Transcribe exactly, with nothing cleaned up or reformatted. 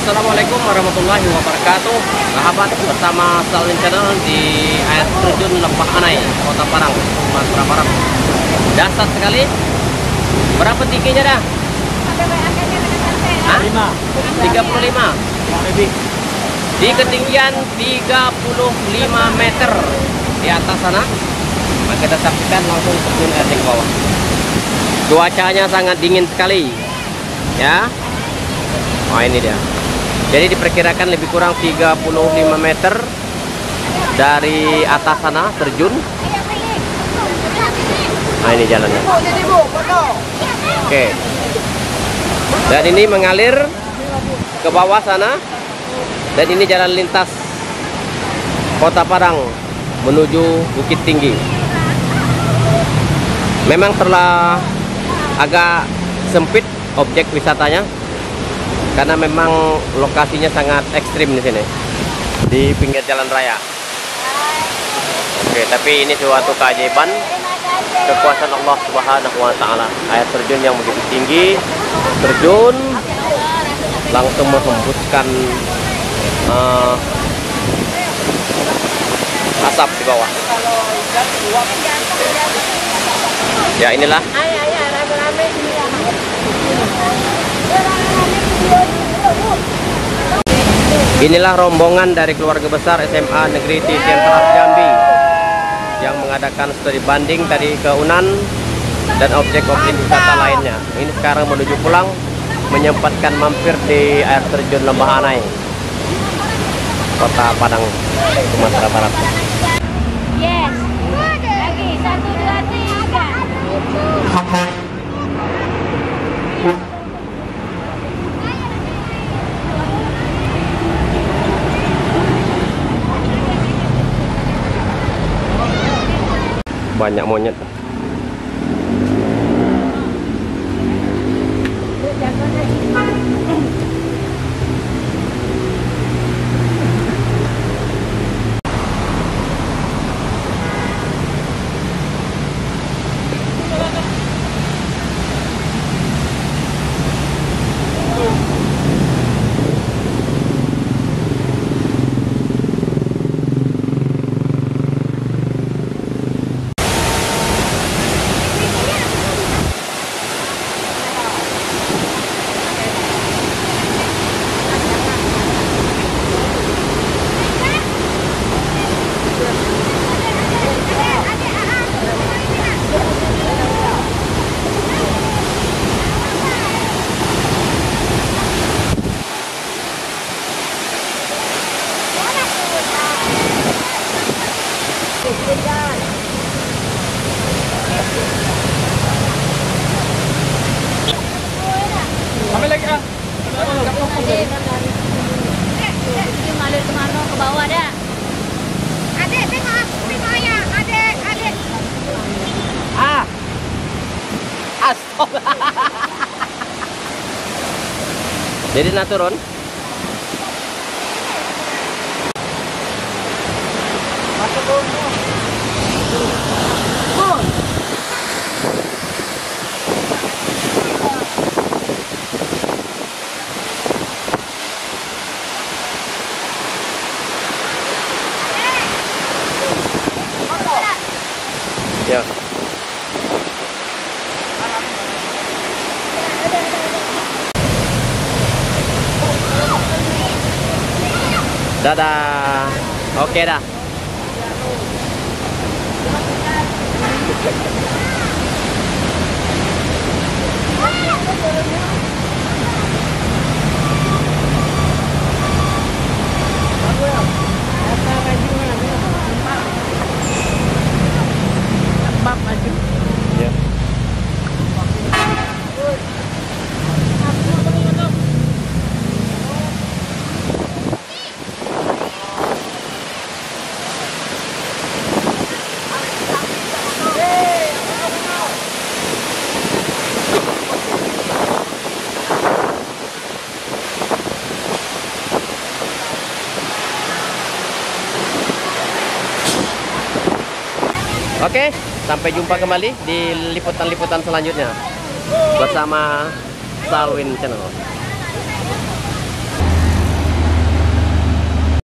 Assalamualaikum warahmatullahi wabarakatuh. Sahabat, bersama Salwin Channel di air terjun Lembah Anai, Kota Padang, Sumatera Barat. Dasar sekali. Berapa tingginya dah? Hah? tiga puluh lima. Di ketinggian tiga puluh lima meter di atas sana. Maka kita saksikan langsung terjun air di bawah. Cuacanya sangat dingin sekali. Ya. Oh, ini dia. Jadi diperkirakan lebih kurang tiga puluh lima meter dari atas sana terjun. Nah, ini jalannya. Oke. Dan ini mengalir ke bawah sana. Dan ini jalan lintas Kota Padang menuju Bukit Tinggi. Memang telah agak sempit objek wisatanya, karena memang lokasinya sangat ekstrim di sini, di pinggir jalan raya. Oke, tapi ini suatu keajaiban, kekuasaan Allah Subhanahu wa Ta'ala. Air terjun yang begitu tinggi, terjun langsung menghembuskan uh, asap di bawah. Ya, inilah. Inilah rombongan dari keluarga besar S M A Negeri T Sentral Jambi yang mengadakan studi banding tadi ke Unan dan objek-objek wisata lainnya. Ini sekarang menuju pulang, menyempatkan mampir di air terjun Lembah Anai, Kota Padang, Sumatera Barat. Yes. Lagi satu dua tiga. Banyak monyet. Ambil lagi ah. Ngalir kemana? Ke bawah dah. Adik, tengok, tengok ayah. Adik, adik. Ah, astaga. Jadi nak turun? Masuk turun. Turun. Ya. Dadah. Oke dah. Ya. Oke, sampai jumpa kembali di liputan-liputan selanjutnya bersama Salwin Channel.